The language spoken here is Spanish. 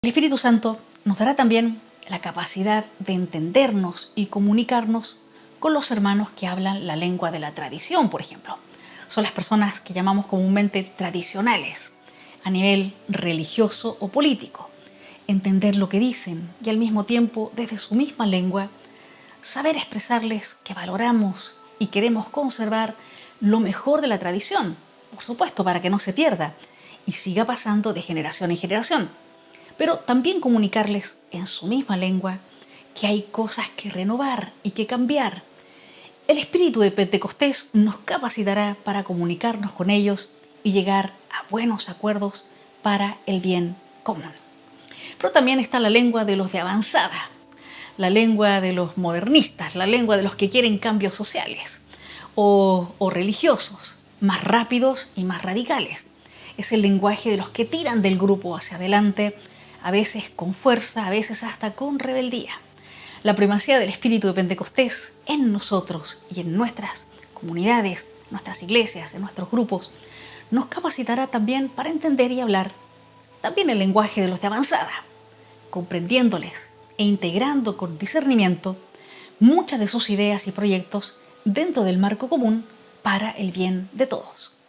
El Espíritu Santo nos dará también la capacidad de entendernos y comunicarnos con los hermanos que hablan la lengua de la tradición, por ejemplo. Son las personas que llamamos comúnmente tradicionales, a nivel religioso o político. Entender lo que dicen y al mismo tiempo, desde su misma lengua, saber expresarles que valoramos y queremos conservar lo mejor de la tradición, por supuesto, para que no se pierda y siga pasando de generación en generación. Pero también comunicarles en su misma lengua que hay cosas que renovar y que cambiar. El espíritu de Pentecostés nos capacitará para comunicarnos con ellos y llegar a buenos acuerdos para el bien común. Pero también está la lengua de los de avanzada, la lengua de los modernistas, la lengua de los que quieren cambios sociales o religiosos, más rápidos y más radicales. Es el lenguaje de los que tiran del grupo hacia adelante, a veces con fuerza, a veces hasta con rebeldía. La primacía del espíritu de Pentecostés en nosotros y en nuestras comunidades, nuestras iglesias, en nuestros grupos, nos capacitará también para entender y hablar también el lenguaje de los de avanzada, comprendiéndoles e integrando con discernimiento muchas de sus ideas y proyectos dentro del marco común para el bien de todos.